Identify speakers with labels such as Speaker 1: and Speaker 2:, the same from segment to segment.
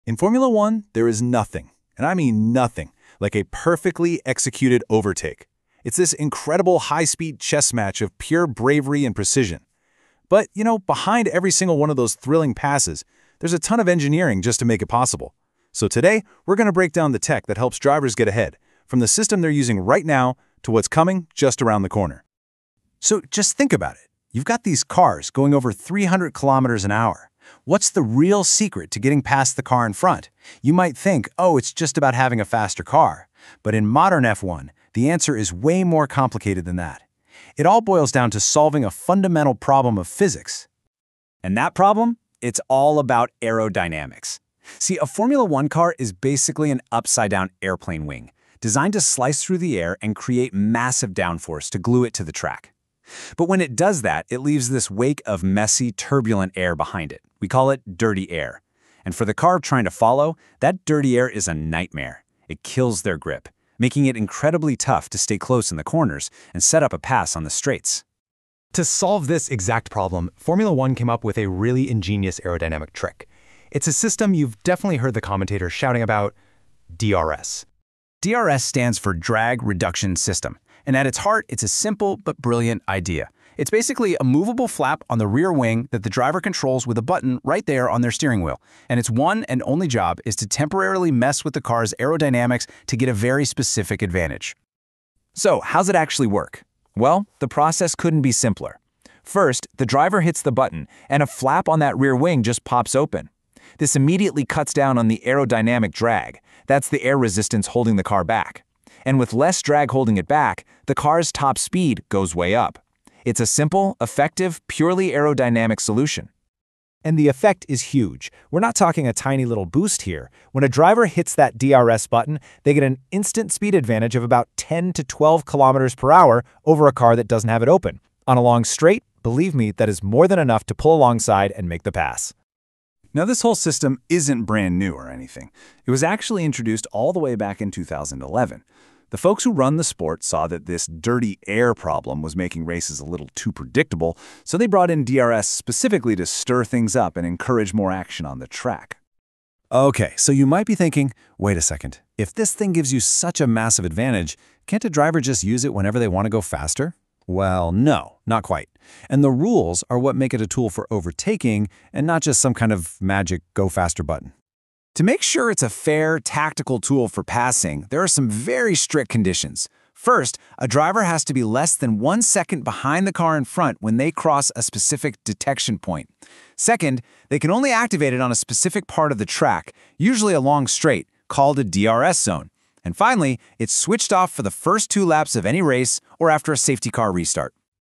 Speaker 1: In Formula One, there is nothing, and I mean nothing, like a perfectly executed overtake. It's this incredible high-speed chess match of pure bravery and precision. But, behind every single one of those thrilling passes, there's a ton of engineering just to make it possible. So today, we're going to break down the tech that helps drivers get ahead, from the system they're using right now to what's coming just around the corner. So just think about it. You've got these cars going over 300 kilometers an hour. What's the real secret to getting past the car in front? You might think, oh, it's just about having a faster car. But in modern F1, the answer is way more complicated than that. It all boils down to solving a fundamental problem of physics.
Speaker 2: And that problem? It's all about aerodynamics. See, a Formula One car is basically an upside-down airplane wing, designed to slice through the air and create massive downforce to glue it to the track. But when it does that, it leaves this wake of messy, turbulent air behind it. We call it dirty air. And for the car trying to follow, that dirty air is a nightmare. It kills their grip, making it incredibly tough to stay close in the corners and set up a pass on the straights.
Speaker 3: To solve this exact problem, Formula One came up with a really ingenious aerodynamic trick. It's a system you've definitely heard the commentators shouting about: DRS.
Speaker 2: DRS stands for Drag Reduction System, and at its heart, it's a simple but brilliant idea. It's basically a movable flap on the rear wing that the driver controls with a button right there on their steering wheel, and its one and only job is to temporarily mess with the car's aerodynamics to get a very specific advantage. So, how's it actually work? Well, the process couldn't be simpler. First, the driver hits the button, and a flap on that rear wing just pops open. This immediately cuts down on the aerodynamic drag. That's the air resistance holding the car back. And with less drag holding it back, the car's top speed goes way up. It's a simple, effective, purely aerodynamic solution.
Speaker 3: And the effect is huge. We're not talking a tiny little boost here. When a driver hits that DRS button, they get an instant speed advantage of about 10 to 12 kilometers per hour over a car that doesn't have it open. On a long straight, believe me, that is more than enough to pull alongside and make the pass.
Speaker 1: Now, this whole system isn't brand new or anything. It was actually introduced all the way back in 2011. The folks who run the sport saw that this dirty air problem was making races a little too predictable, so they brought in DRS specifically to stir things up and encourage more action on the track. Okay, so you might be thinking, wait a second, if this thing gives you such a massive advantage, can't a driver just use it whenever they want to go faster? Well, no, not quite. And the rules are what make it a tool for overtaking and not just some kind of magic go faster button.
Speaker 2: To make sure it's a fair, tactical tool for passing, there are some very strict conditions. First, a driver has to be less than 1 second behind the car in front when they cross a specific detection point. Second, they can only activate it on a specific part of the track, usually a long straight, called a DRS zone. And finally, it's switched off for the first 2 laps of any race or after a safety car restart.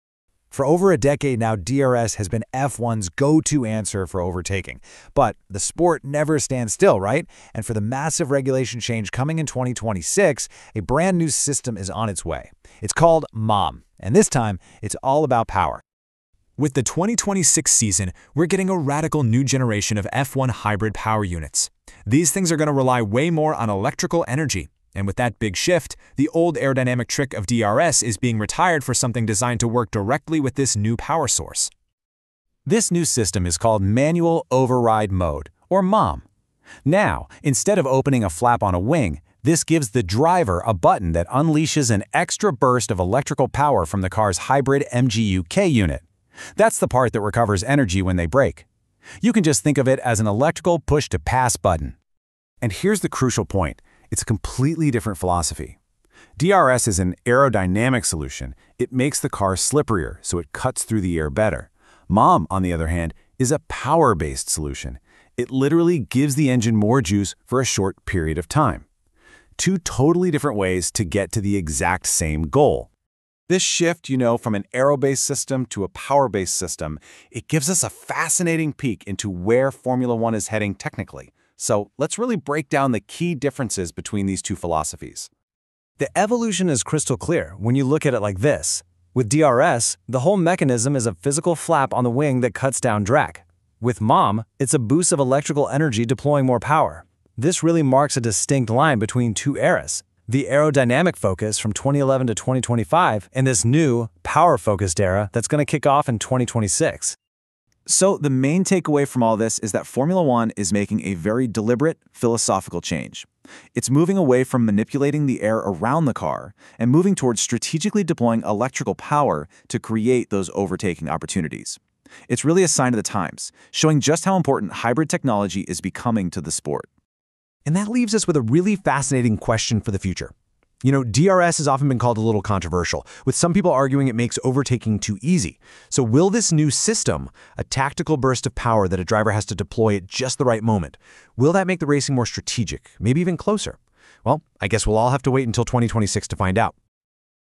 Speaker 3: For over a decade now, DRS has been F1's go-to answer for overtaking. But the sport never stands still, right? And for the massive regulation change coming in 2026, a brand new system is on its way. It's called MOM, and this time, it's all about power. With the 2026 season, we're getting a radical new generation of F1 hybrid power units. These things are going to rely way more on electrical energy. And with that big shift, the old aerodynamic trick of DRS is being retired for something designed to work directly with this new power source. This new system is called Manual Override Mode, or MOM. Now, instead of opening a flap on a wing, this gives the driver a button that unleashes an extra burst of electrical power from the car's hybrid MGU-K unit. That's the part that recovers energy when they brake. You can just think of it as an electrical push-to-pass button. And here's the crucial point. It's a completely different philosophy. DRS is an aerodynamic solution. It makes the car slipperier, so it cuts through the air better. MOM, on the other hand, is a power-based solution. It literally gives the engine more juice for a short period of time. 2 totally different ways to get to the exact same goal. This shift, from an aero-based system to a power-based system, it gives us a fascinating peek into where Formula One is heading technically. So let's really break down the key differences between these 2 philosophies. The evolution is crystal clear when you look at it like this. With DRS, the whole mechanism is a physical flap on the wing that cuts down drag. With MOM, it's a boost of electrical energy deploying more power. This really marks a distinct line between 2 eras. The aerodynamic focus from 2011 to 2025 and this new, power-focused era that's going to kick off in 2026.
Speaker 1: So the main takeaway from all this is that Formula One is making a very deliberate, philosophical change. It's moving away from manipulating the air around the car and moving towards strategically deploying electrical power to create those overtaking opportunities. It's really a sign of the times, showing just how important hybrid technology is becoming to the sport.
Speaker 3: And that leaves us with a really fascinating question for the future. You know, DRS has often been called a little controversial, with some people arguing it makes overtaking too easy. So will this new system, a tactical burst of power that a driver has to deploy at just the right moment, will that make the racing more strategic, maybe even closer? Well, I guess we'll all have to wait until 2026 to find out.